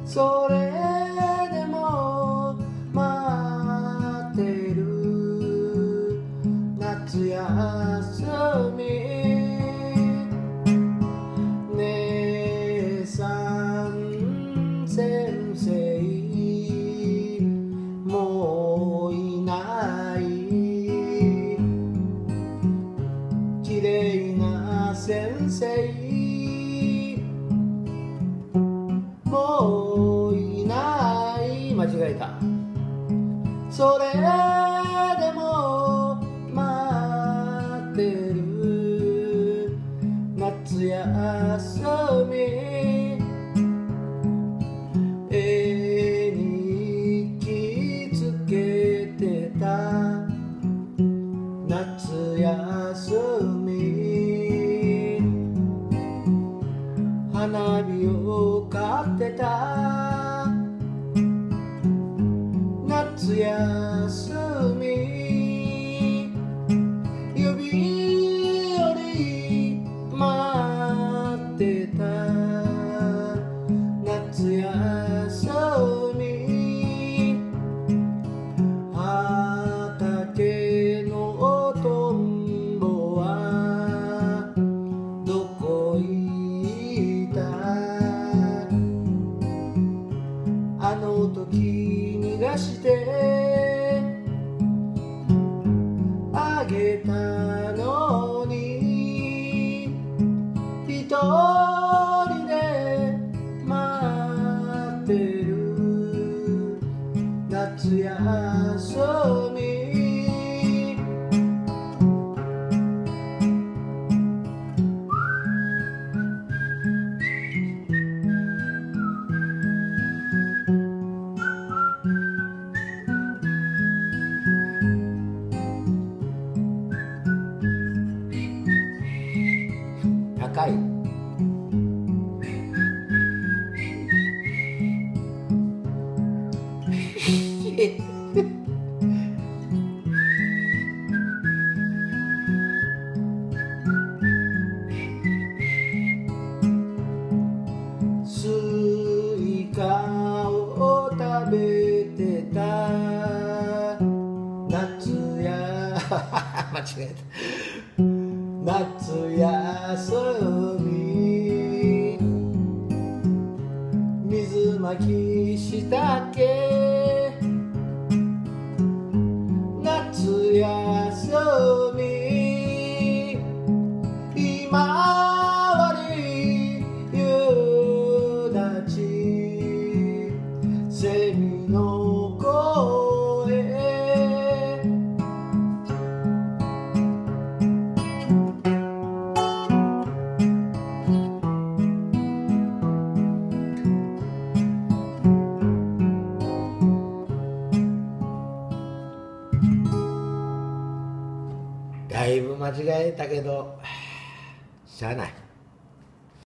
それでも待ってる夏休み姉さん先生もういない綺麗な先生もういない間違えたそれでも待ってる夏休み絵に気づけてた夏休み花火を買ってた夏休み指折り待ってた夏休み畑のトンボはどこ行ったあの時逃がしてあげたのに一人で待ってる夏休み高いスイカを食べてた夏や間違えた夏休み水まきしたっけ夏休み今は夕立セミの声だいぶ間違えたけどしゃあない。